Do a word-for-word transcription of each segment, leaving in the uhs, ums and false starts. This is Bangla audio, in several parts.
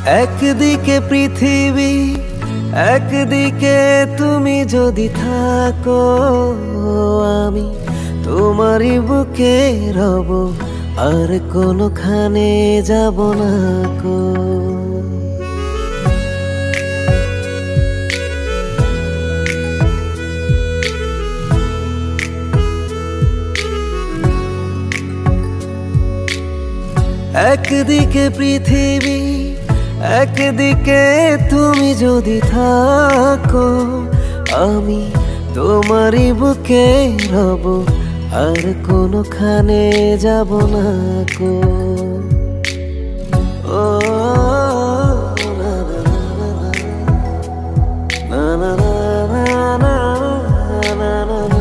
একদিকে পৃথিবী একদিকে তুমি যদি থাকো, আমি তোমারই বুকে রব, আর কোনোখানে যাব না কো। একদিকে পৃথিবী একদিকে তুমি যদি থাকো, আমি তোমারই বুকে রব, আর কোনোখানে যাব না কো। ও না না না না না না না।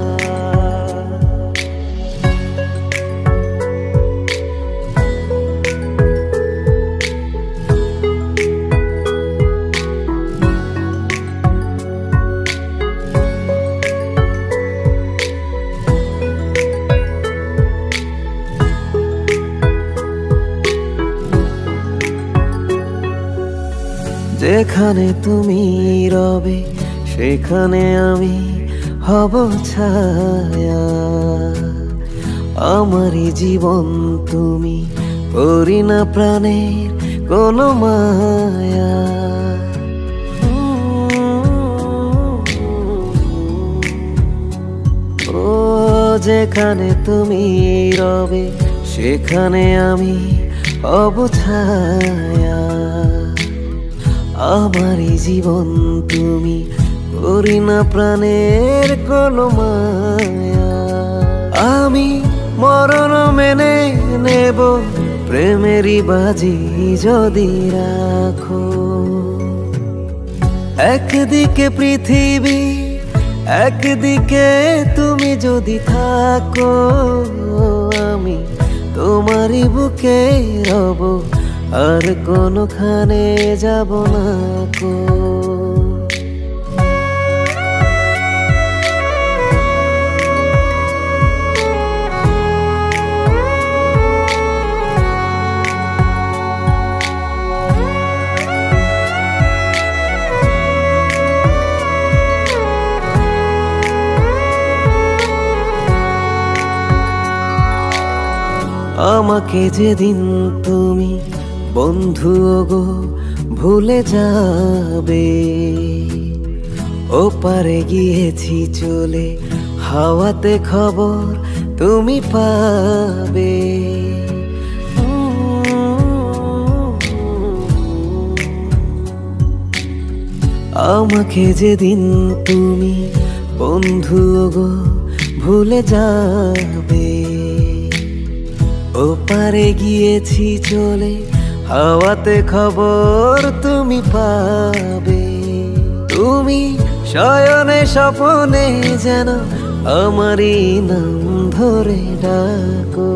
যেখানে তুমি রবে সেখানে আমি হব ছায়া, আমারই জীবন তুমি, করি না প্রাণের কোনো মায়া। ও যেখানে তুমি রবে সেখানে আমি হব ছায়া, আমারই জীবন তুমি, করি না প্রাণের কোনো মায়া। আমি মরণ মেনে নেব প্রেমেরই বাজি যদি রাখো। একদিকে পৃথিবী একদিকে তুমি যদি থাকো, আমি তোমারই বুকে রব, আর কোনোখানে যাব না কো। আমাকে যেদিন তুমি বন্ধু গো ভুলে যাবে, ওপারে গিয়েছি চলে, হাওয়াতে খবর তুমি পাবে। আমাকে যেদিন তুমি বন্ধু গো ভুলে যাবে, ওপারে গিয়েছি চলে, হাওয়াতে খবর তুমি পাবে। তুমি শয়নে স্বপনে যেন আমারই নাম ধরে ডাকো।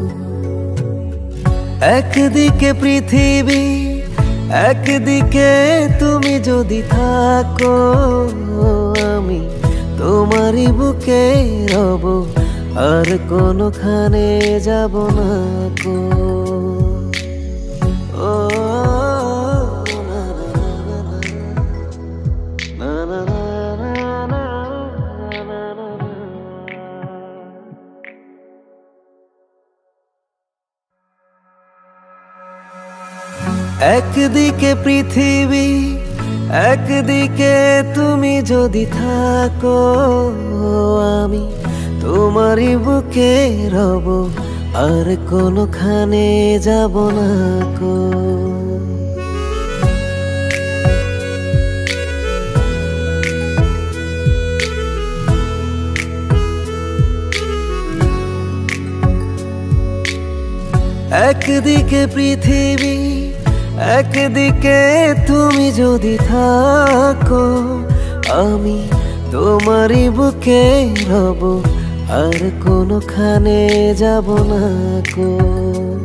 একদিকে পৃথিবী একদিকে তুমি যদি থাকো, আমি তোমারই বুকে রব, আর কোনোখানে যাব না কো। ও না না না না না না না। একদিকে পৃথিবী একদিকে তুমি যদি থাকো, আমি তোমারই বুকে রব, আর কোনোখানে যাব না কো। একদিকে পৃথিবী একদিকে তুমি যদি থাকো, আমি তোমারই বুকে রব, আর কোনোখানে যাব না কো।